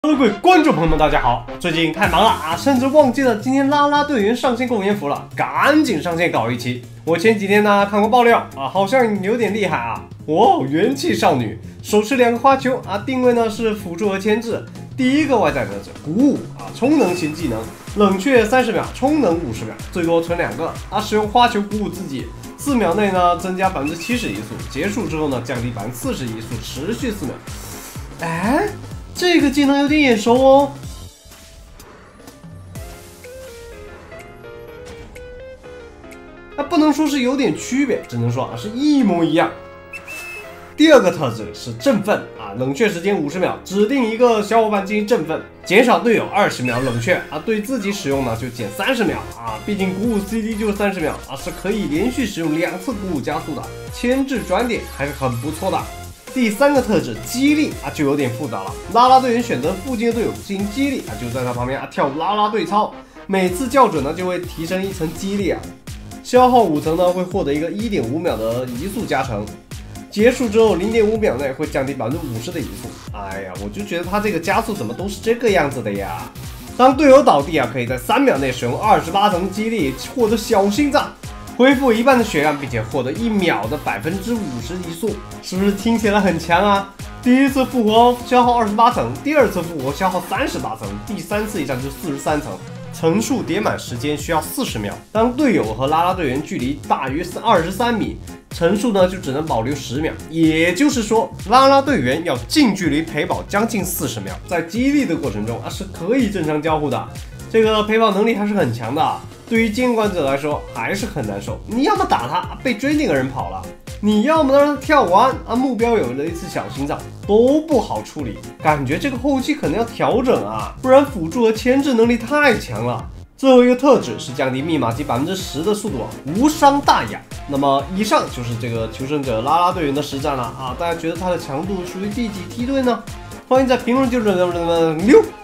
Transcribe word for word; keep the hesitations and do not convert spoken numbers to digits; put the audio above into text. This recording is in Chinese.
各位观众朋友们，大家好！最近太忙了啊，甚至忘记了今天啦啦队员上线共研服了，赶紧上线搞一期。我前几天呢看过爆料啊，好像有点厉害啊！哇，元气少女，手持两个花球啊，定位呢是辅助和牵制。第一个外在特质鼓舞啊，充能型技能，冷却三十秒，充能五十秒，最多存两个啊，使用花球鼓舞自己。 四秒内呢增加百分之七十移速，结束之后呢降低百分之四十移速，持续四秒。哎，这个技能有点眼熟哦。啊，不能说是有点区别，只能说啊是一模一样。第二个特质是振奋啊，冷却时间五十秒，指定一个小伙伴进行振奋，减少队友二十秒冷却啊，对自己使用呢就减三十秒啊，毕竟鼓舞 C D 就是三十秒啊，是可以连续使用两次鼓舞加速的，牵制转点还是很不错的。第三个特质激励啊就有点复杂了，啦啦队员选择附近的队友进行激励啊，就在他旁边啊跳啦啦队操，每次校准呢就会提升一层激励啊，消耗五层呢会获得一个 一点五秒的移速加成。 结束之后， 零点五秒内会降低百分之五十的移速。哎呀，我就觉得他这个加速怎么都是这个样子的呀？当队友倒地啊，可以在三秒内使用二十八层激励，获得小心脏，恢复一半的血量，并且获得一秒的百分之五十移速，是不是听起来很强啊？第一次复活消耗二十八层，第二次复活消耗三十八层，第三次以上就四十三层。 层数叠满时间需要四十秒。当队友和啦啦队员距离大约是二十三米，层数呢就只能保留十秒。也就是说，啦啦队员要近距离陪跑将近四十秒，在激励的过程中啊是可以正常交互的。这个陪跑能力还是很强的，对于监管者来说还是很难受。你要么打他被追那个人跑了，你要么让他跳完啊，目标有了一次小心脏，都不好处理。感觉这个后期可能要调整啊，不然辅助和牵制能力太强了。最后一个特质是降低密码机百分之十的速度，无伤大雅。那么以上就是这个求生者啦啦队员的实战了啊！大家觉得它的强度属于第几梯队呢？欢迎在评论区中留言。